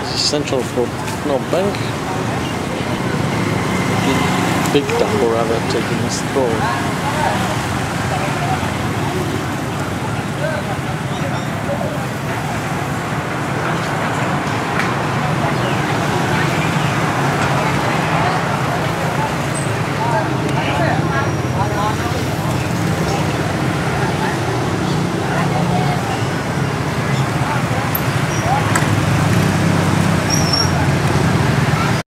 essential for Pnom Penh. Big temple rather, taking a stroll.